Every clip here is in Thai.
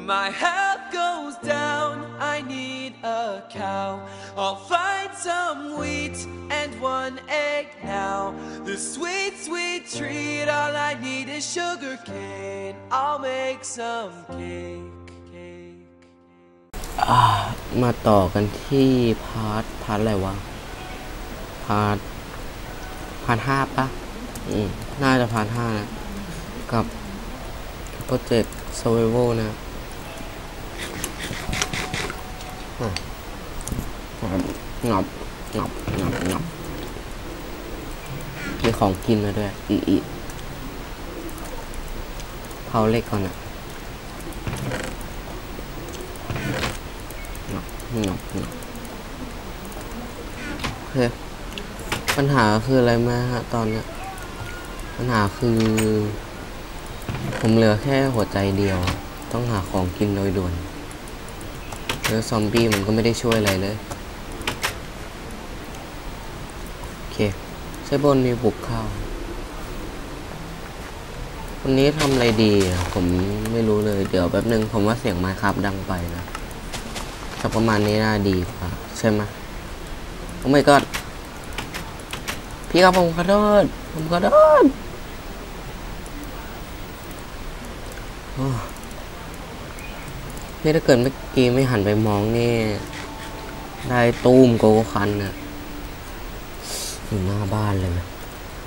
My health goes down, I need a cow. I'll find some wheat and one egg now. The sweet, sweet treat, all I need is sugar cane. I'll make some cake. มาต่อกันที่พาร์ทอะไรวะพาร์ท5ปะน่าจะพาร์ท5นะกับโปรเจกต์ Survival นะงับมีของกินมาด้วยอีเผาเล็กก่อนนะงับโอเคปัญหาคืออะไรไหมฮะตอนเนี้ยปัญหาคือผมเหลือแค่หัวใจเดียวต้องหาของกินโดยด่วนแล้วซอมบี้มันก็ไม่ได้ช่วยอะไรเลยโอเคใช้บนมีบุกเข้าวันนี้ทำอะไรดีผมไม่รู้เลยเดี๋ยวแป๊บนึงผมว่าเสียงไมค์ครับดังไปนะสักประมาณนี้น่าดีกว่าใช่ไหมโอ้ my god พี่ครับผมขอโทษนี่ถ้าเกิดเมื่อกี้ไม่หันไปมองนี่ได้ตูมโกคันน่ะอยู่หน้าบ้านเลยนะ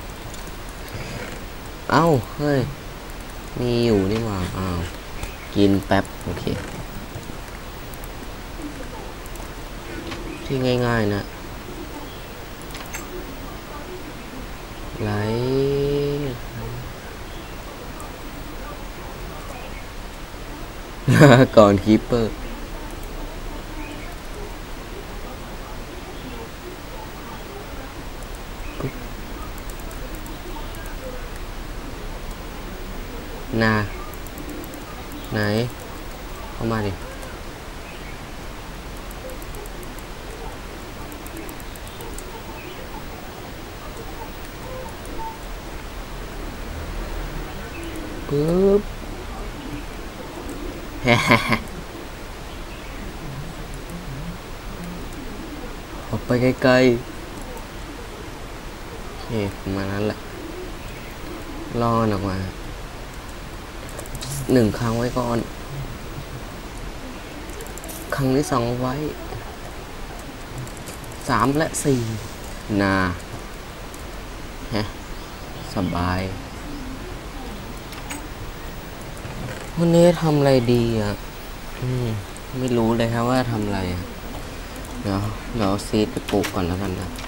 เอ้าเฮ้ยมีอยู่นี่หว่าอ้าวกินแป๊บโอเคที่ง่ายๆนะไหลก่อนคีปเปอร์ไหนเข้ามาดิปึ๊บออกไปไกลๆโอเคประมาณนั้นแหละรอออกมา1 ครั้งไว้ก่อนครั้งที่2ไว้3 และ 4สบายวันนี้ทำอะไรดีไม่รู้เลยครับว่าทำอะไรเดี๋ยวซีดไปปลูกก่อนแล้วกันนะ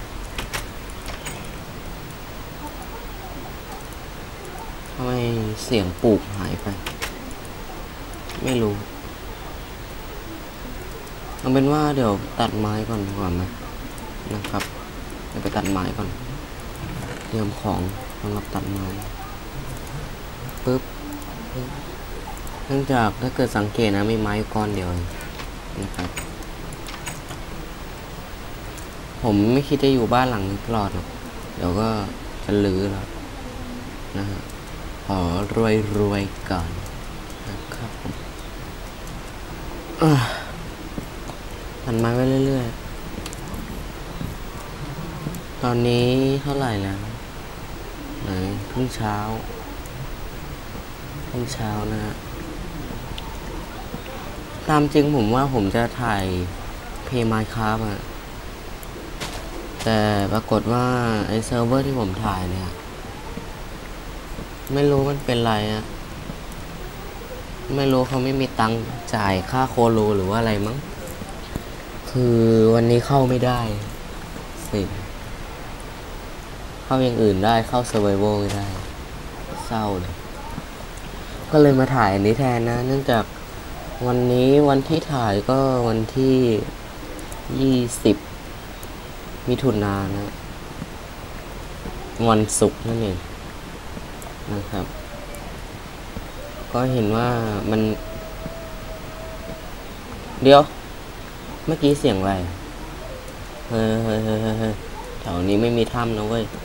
ทำไมเสียงปลูกหายไปไม่รู้เอาเป็นว่าเดี๋ยวตัดไม้ก่อนนะนะครับเดี๋ยวไปตัดไม้ก่อนเตรียมของสำหรับตัดไม้ปึ๊บเนื่องจากถ้าเกิดสังเกตนะมีไม้ก้อนเดียวนะครับผมไม่คิดจะอยู่บ้านหลังนี้ตลอดหรอกเดี๋ยวก็จะลื้อแล้วนะฮะขอรวยก่อนนะครับตัดไม้ไว้เรื่อยๆตอนนี้เท่าไหร่แล้วไหนเพิ่งเช้านะฮะตามจริงผมว่าผมจะถ่ายเพย์ไมน์คราฟต์แต่ปรากฏว่าไอเซิร์ฟเวอร์ที่ผมถ่ายเนี่ยไม่รู้มันเป็นไรไม่รู้เขาไม่มีตังค์จ่ายค่าโคโลหรือว่าอะไรมั้งคือวันนี้เข้าไม่ได้สิเข้าอย่างอื่นได้เข้าเซอร์ไวโวไม่ได้เศร้าเลยก็เลยมาถ่ายอันนี้แทนนะเนื่องจากวันนี้วันที่ถ่ายก็วันที่20 มิถุนายนนะวันศุกร์นั่นเองนะครับ ก็เห็นว่ามันเดี๋ยวเมื่อกี้เสียงอะไรเฮ้ยแถวนี้ไม่มีถ้ำนะเว้ย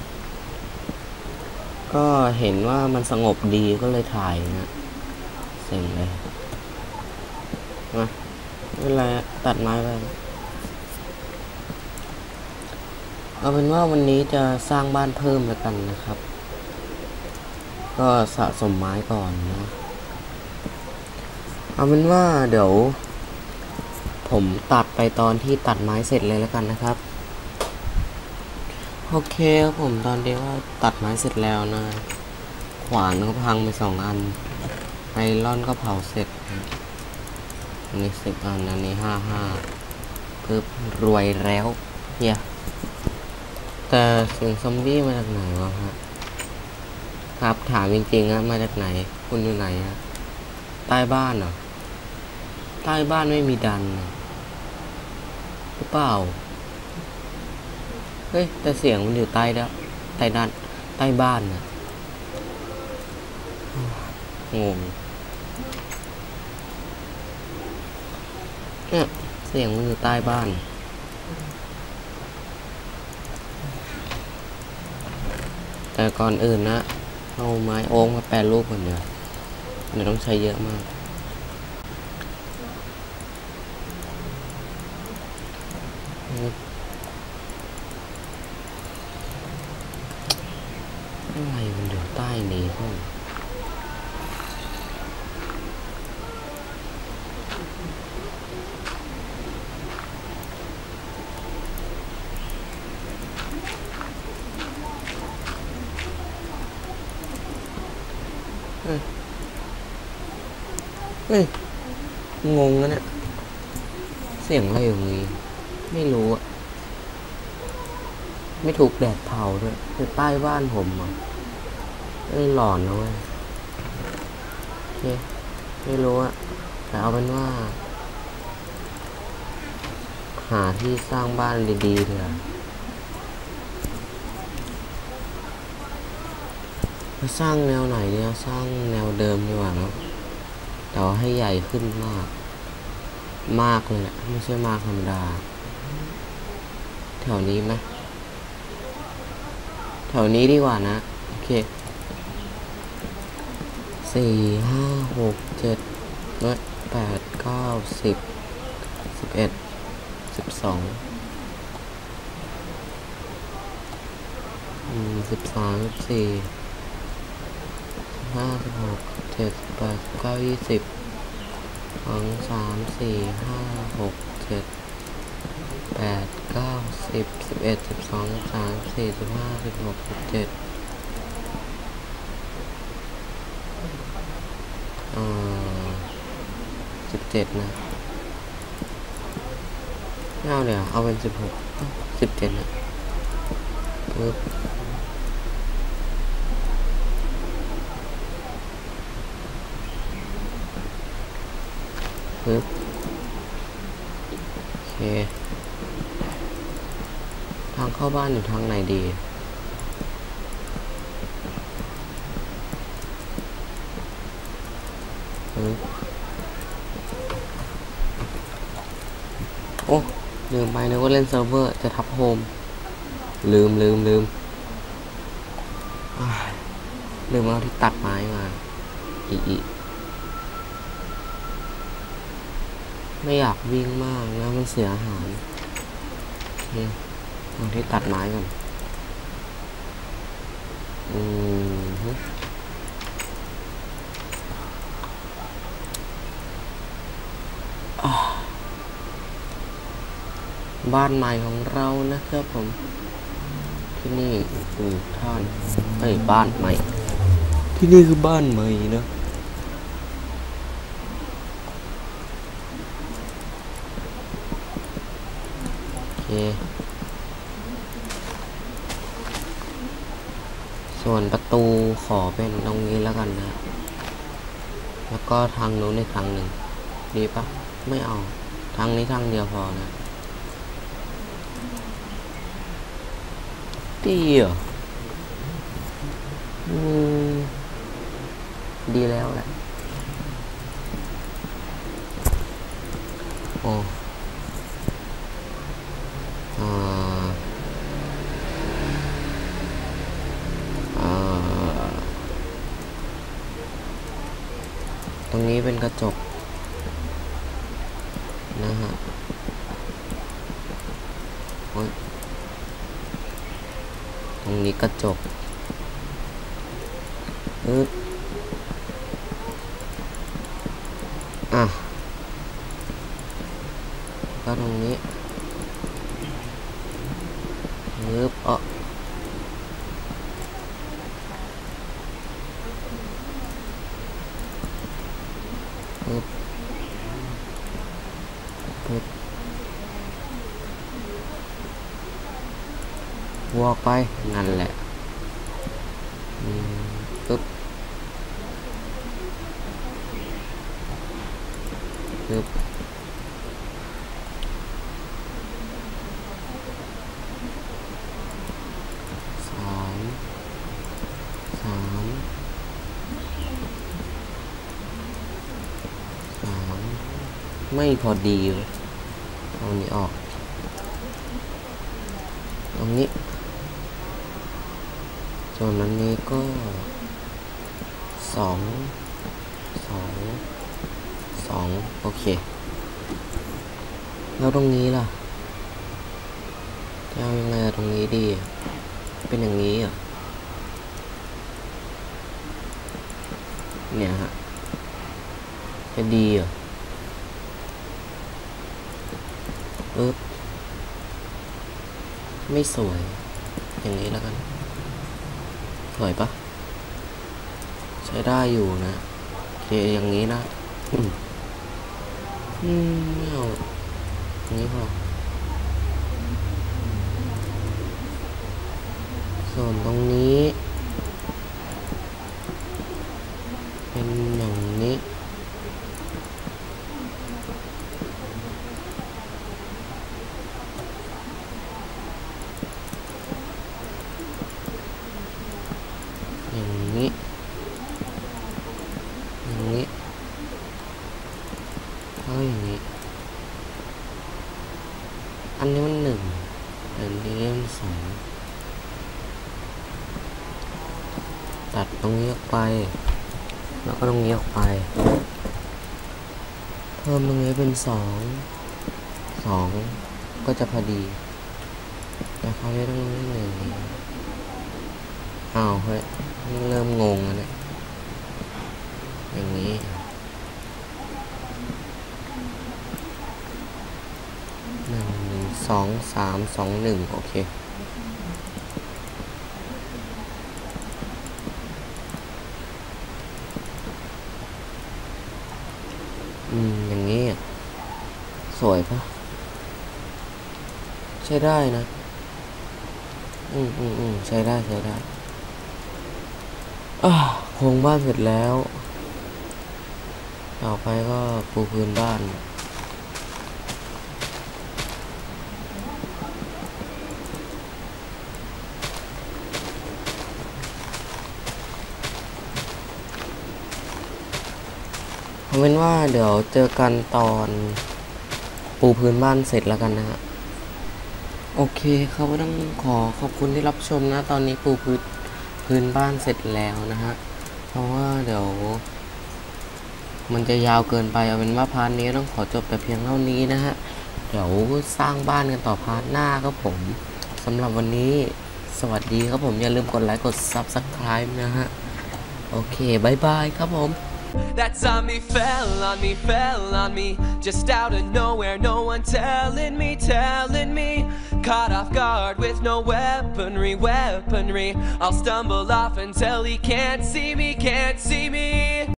ก็เห็นว่ามันสงบดีก็เลยถ่ายนะสซ็งเลยมาไม่เป็นไรตัดไม้ไปเอาเป็นว่าวันนี้จะสร้างบ้านเพิ่มแล้วกันนะครับก็สะสมไม้ก่อนนะเอาเป็นว่าเดี๋ยวผมตัดไปตอนที่ตัดไม้เสร็จเลยแล้วกันนะครับโอเคครับผมตอนนี้ว่าตัดไม้เสร็จแล้วนะขวานก็พังไป2 อันไอรอนก็เผาเสร็จอันนี้10 อันอันนี้55ปึ๊บรวยแล้วเฮียแต่เสียงซอมบี้มาจากไหนวะฮะครับถามจริงๆนะมาจากไหนคุณอยู่ไหนฮะใต้บ้านเหรอใต้บ้านไม่มีดันหรือเปล่าเฮ้ยแต่เสียงมันอยู่ใต้ด้านใต้บ้านนะงงเนี่ยเสียงมันอยู่ใต้บ้านแต่ก่อนอื่นนะเอาไม้โอ๊กมาแปรรูปก่อนเดี๋ยวต้องใช้เยอะมากอะไรมันอยู่ใต้นี้พวกเฮ้ยงงนะเนี่ยเสียงอะไรอย่างงี้ไม่รู้อะไม่ถูกแดดเผาด้วยคือใต้บ้านผมอ่ะหลอนนะเว้ยโอเคไม่รู้อะแต่เอาเป็นว่าหาที่สร้างบ้านดีๆเถอะจะสร้างแนวไหนเนี่ยสร้างแนวเดิมดีกว่าเนาะแต่ว่าให้ใหญ่ขึ้นมากเลยแหละไม่ใช่มากธรรมดาแถวนี้ไหมแถวนี้ดีกว่านะโอเค4 5 6 7 8 9 10 11 12 13 14 15 16 17 18 19 20 2 3 4 5 6 7 8 9 10 11 12 13 14 15 16 1717นะไม่เอาเลยเอาเป็น16 17นะปึ๊บโอเคทางเข้าบ้านอยู่ทางไหนดีโอ้ลืมไปนึกว่าเล่นเซิร์ฟเวอร์จะทับโฮมลืมลืมเอาที่ตัดไม้มาอีไม่อยากวิ่งมากนะมันเสียอาหารเอาที่ตัดไม้ก่อนบ้านใหม่ของเรานะครับผมที่นี่คือท่านบ้านใหม่ที่นี่คือบ้านใหม่นะโอเคส่วนประตูขอเป็นตรงนี้แล้วกันนะแล้วก็ทางโน้นในทางหนึ่งดีปะไม่เอาทางนี้ทางเดียวพอนะดีเหรอดีแล้วแหละโอ้ตรงนี้เป็นกระจกนะฮะตรงนี้กระจกก็ตรงนี้วอกไปนั่นแหละปึ๊บไม่พอดีเลยเอานี้ออกตรงนี้ส่วนนั้นนี้ก็สองโอเคแล้วตรงนี้ล่ะจะเอายังไงตรงนี้ดีเป็นอย่างนี้อ่ะเนี่ยฮะจะดีอ่ะไม่สวยอย่างนี้แล้วกันสวยปะใช้ได้อยู่นะโอเคอย่างนี้นะไม่เอาอย่างนี้พอส่วนตรงนี้เป็นอย่างนี้อันนี้มัน1อันนี้มัน2ตัดตรงนี้ออกไปแล้วก็ตรงนี้ออกไปเพิ่มตรงนี้เป็น2ก็จะพอดีแต่เขาไม่ต้อง1อ้าวเฮ้ยเริ่มงงแล้วเนี่ยอย่างนี้2 3 2 1โอเคอย่างนี้สวยปะใช้ได้นะใช้ได้โครงบ้านเสร็จแล้วต่อไปก็ปูพื้นบ้านเอาเป็นว่าเดี๋ยวเจอกันตอนปูพื้นบ้านเสร็จแล้วกันนะฮะโอเคครับก็ต้องขอบคุณที่รับชมนะตอนนี้ปูพื้นบ้านเสร็จแล้วนะฮะเพราะว่าเดี๋ยวมันจะยาวเกินไปเอาเป็นว่าพาร์ทนี้ต้องขอจบแต่เพียงเท่านี้นะฮะเดี๋ยวสร้างบ้านกันต่อพาร์ทหน้าครับผมสำหรับวันนี้สวัสดีครับผมอย่าลืมกดไลค์กด Subscribe นะฮะโอเคบายบายครับผม That zombie fell on me just out of nowhere, no one telling me caught off guard with no weaponry I'll stumble off until he can't see me